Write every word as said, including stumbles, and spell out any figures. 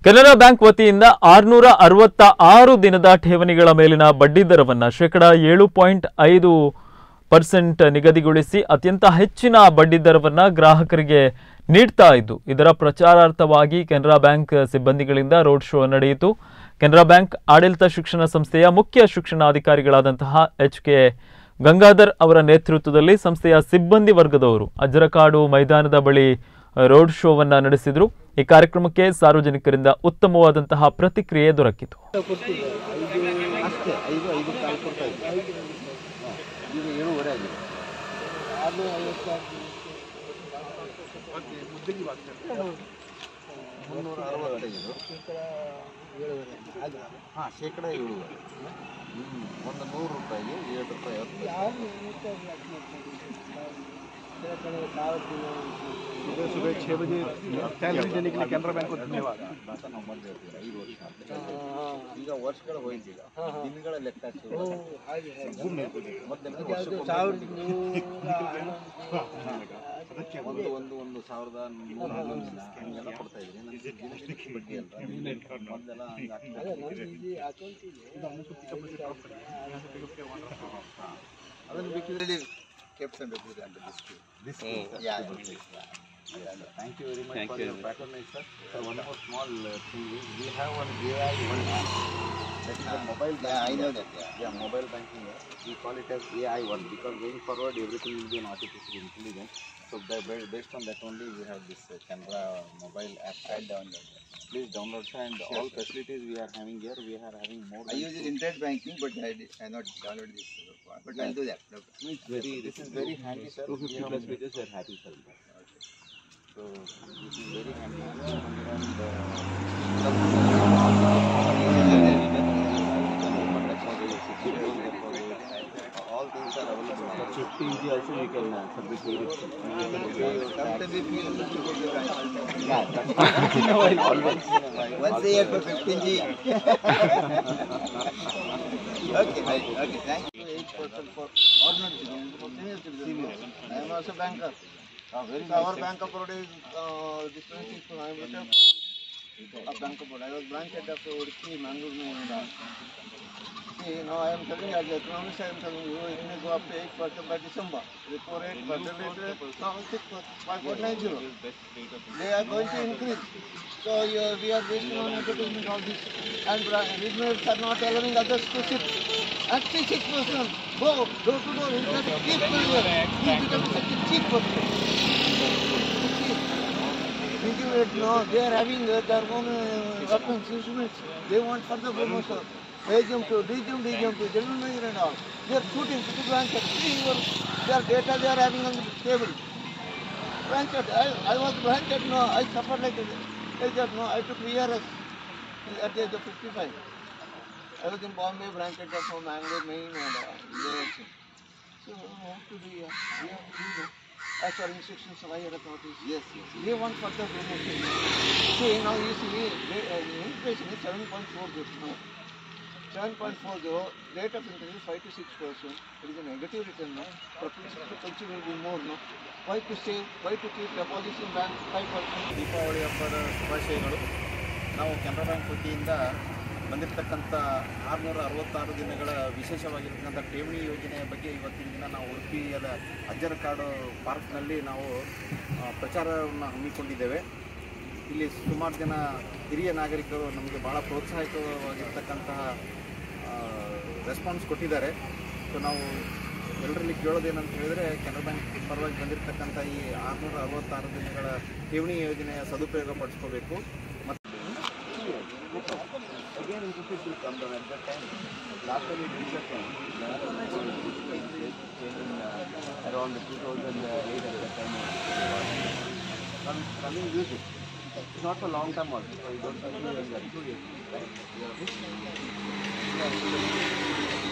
Canara bank ವತಿಯಿಂದ ಆರುನೂರ ಅರವತ್ತ ಆರು ದಿನದ ಠೇವಣಿಗಳ ಮೇಲಿನ ಬಡ್ಡಿ ದರವನ್ನು ಶೇಕಡಾ ಏಳು ಪಾಯಿಂಟ್ ಐದು ಪರ್ಸೆಂಟ್ ನಿಗದಿಗೊಳಿಸಿ ಅತ್ಯಂತ ಹೆಚ್ಚಿನ ಬಡ್ಡಿ ದರವನ್ನು ಗ್ರಾಹಕರಿಗೆ ನೀಡ್ತಾ ಇದ್ದು, ಇದರ ಪ್ರಚಾರಾರ್ಥವಾಗಿ ಕೆನರಾ ಬ್ಯಾಂಕ್ ಸಿಬ್ಬಂದಿಗಳಿಂದ ರೋಡ್ ಶೋ ನಡೆಯಿತು. ಕೆನರಾ ಬ್ಯಾಂಕ್ ಆಡಳಿತ ಶಿಕ್ಷಣ ಸಂಸ್ಥೆಯ ಮುಖ್ಯ ಶಿಕ್ಷಣಾಧಿಕಾರಿಗಳಾದಂತಹ ಎಚ್ ಕೆ ಗಂಗಾಧರ್ ಅವರ ನೇತೃತ್ವದಲ್ಲಿ ಸಂಸ್ಥೆಯ ಸಿಬ್ಬಂದಿ ವರ್ಗದವರು ಅಜ್ಜರಕಾಡು ಮೈದಾನದ ಬಳಿ ರೋಡ್ ಶೋವನ್ನು ನಡೆಸಿದರು. ಈ ಕಾರ್ಯಕ್ರಮಕ್ಕೆ ಸಾರ್ವಜನಿಕರಿಂದ ಉತ್ತಮವಾದಂತಹ ಪ್ರತಿಕ್ರಿಯೆ ದೊರಕಿತು. ಹಾಂ ಶೇಕಡ ಏಳುವರೆ ಒಂದು ನೂರು ರೂಪಾಯಿಗೆ ಏಳು ರೂಪಾಯಿ सुबह सुबह छः बजे सैलरी देने के लिए कैनरा बैंक को धन्यवाद. ಐದು ವರ್ಷ ಈಗ ವರ್ಷಗಳ ಹೋಯ್ತೀಗ ದಿನಗಳ ಲೆಕ್ಕ ಒಂದು ಒಂದು ಒಂದು ಸಾವಿರದ ನೂರ ಹಂಗೆಲ್ಲ ಕೊಡ್ತಾ ಇದ್ದೀನಿ ಬಡ್ಡಿ ಅಲ್ಲ ಮೊದಲೆಲ್ಲ ಅದನ್ನು ಬೇಕಿದ್ರೆ kept under this this yeah thank you very much thank for you. Your patronage sir. So one more small uh, thing is we have one A I one app that is a mobile banking. Yeah, I know that. Yeah, yeah mobile banking app. We call it as A I one because going forward everything will be an artificial intelligence. So based on that only we have this uh, Canara mobile app. Right down there. Please download and sure, all sir. Facilities we are having here we are having more. I use internet banking but I I not download this uh, but yes. I'll do that. Okay. It's very this is very handy sir. two hundred fifty plus pages are happy sir. Okay. So this is very handy and all things are available. fifty G also you can uh, submit to it. Sometimes we feel to go to the bank. Yeah, that's once in a while. Always in a while. Once a year for fifteen G. Okay, right. Okay, thank you. eight percent for ordinary citizens, for senior citizens. I am also banker. Uh, very so nice our bank of Baroda is uh, dispensing for I am a bank of Baroda. I was branch head of Udupi, Mangalore. See, now I am telling you, as economics, I am telling you, it may go up to eight percent by December. Repo rate, percent rate, now six five point nine zero. They are going to increase. So uh, we are based on advertisement all this. And business are not allowing others to sit. At six percent, go door to door, interest, keep going. Please become such a cheap person. No, they are having uh, their own uh, weapons, instruments. They want further promotion. Agent to, D-Jum, D-Jum to, general manager and all. They are shooting to the blanket. Their data they are having on the table. Blanket, I, I was blanket, no, I suffered like this. I said, no, I took V R S at the age of fifty-five. I was in Bombay, blanket from Mangalore, Maine and uh, so what to do here? We have to do that. As for instructions of higher authorities, yes, yes. They want further promotion. See, now you see, the uh, inflation is seven point four zero. seven point four zero, rate of interest is five to six percent. It is a negative return now. Propensity to consume will be more now. Why to save? Why to keep deposits in bank five percent? Deepavali ಹಬ್ಬದ ಶುಭಾಶಯಗಳು. ನಾವು Canara bank ವತಿಯಿಂದ ಬಂದಿರತಕ್ಕಂಥ ಆರುನೂರ ಅರವತ್ತಾರು ದಿನಗಳ ವಿಶೇಷವಾಗಿರ್ತಕ್ಕಂಥ ಠೇವಣಿ ಯೋಜನೆಯ ಬಗ್ಗೆ ಇವತ್ತಿನ ದಿನ ನಾವು ಉಡುಪಿಯ ಅಜ್ಜರಕಾಡು ಪಾರ್ಕ್ನಲ್ಲಿ ನಾವು ಪ್ರಚಾರವನ್ನು ಹಮ್ಮಿಕೊಂಡಿದ್ದೇವೆ. ಇಲ್ಲಿ ಸುಮಾರು ಜನ ಹಿರಿಯ ನಾಗರಿಕರು ನಮಗೆ ಭಾಳ ಪ್ರೋತ್ಸಾಹಕವಾಗಿರ್ತಕ್ಕಂತಹ ರೆಸ್ಪಾನ್ಸ್ ಕೊಟ್ಟಿದ್ದಾರೆ. ಸೊ ನಾವು ಎಲ್ಲರಲ್ಲಿ ಕೇಳೋದೇನಂತ ಹೇಳಿದರೆ ಕೆನರಾ ಬ್ಯಾಂಕ್ ಪರವಾಗಿ ಬಂದಿರತಕ್ಕಂಥ ಈ ಆರುನೂರ ಅರವತ್ತಾರು ದಿನಗಳ ಠೇವಣಿ ಯೋಜನೆಯ ಸದುಪಯೋಗ ಪಡಿಸ್ಕೋಬೇಕು. ಮತ್ತು again interest will come down at that time. Last time it did around two thousand eight at that time. Come, coming use it. It's not for long term also. So you don't have to use that. Two years, right? Yeah.